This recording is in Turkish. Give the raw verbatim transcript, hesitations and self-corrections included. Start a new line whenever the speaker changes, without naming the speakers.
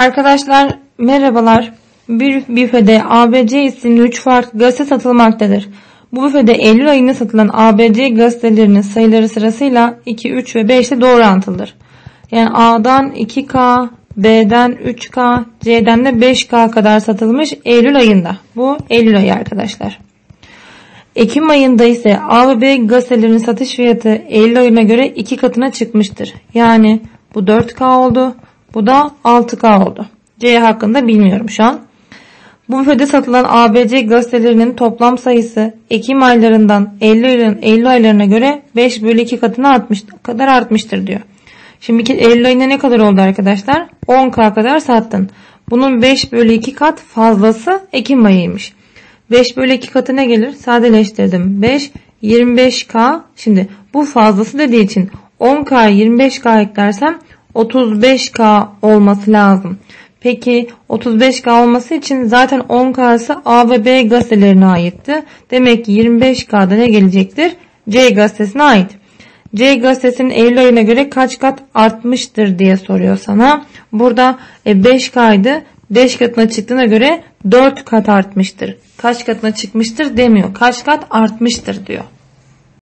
Arkadaşlar merhabalar. Bir büfede A B C isimli üç farklı gazete satılmaktadır. Bu büfede Eylül ayında satılan A B C gazetelerinin sayıları sırasıyla iki, üç ve beş ile doğru orantılıdır. Yani A'dan iki K, B'den üç K, C'den de beş K kadar satılmış Eylül ayında. Bu Eylül ayı arkadaşlar. Ekim ayında ise A ve B gazetelerinin satış fiyatı Eylül ayına göre iki katına çıkmıştır. Yani bu dört K oldu. Bu da altı K oldu. C hakkında bilmiyorum şu an. Bu büfede satılan A B C gazetelerinin toplam sayısı Ekim aylarından Eylül, Eylül aylarına göre beş bölü iki katına artmış, kadar artmıştır diyor. Şimdi Eylül ayında ne kadar oldu arkadaşlar? on K kadar sattın. Bunun beş bölü iki kat fazlası Ekim ayıymış. beş bölü iki katı ne gelir? Sadeleştirdim. beş, yirmi beş K. Şimdi bu fazlası dediği için on K yirmi beş K eklersem otuz beş K olması lazım. Peki otuz beş K olması için zaten on K'sı A ve B gazetelerine aitti. Demek ki yirmi beş K'da ne gelecektir? C gazetesine ait. C gazetesinin Eylül ayına göre kaç kat artmıştır diye soruyor sana. Burada beş K'ydı. beş katına çıktığına göre dört kat artmıştır. Kaç katına çıkmıştır demiyor. Kaç kat artmıştır diyor.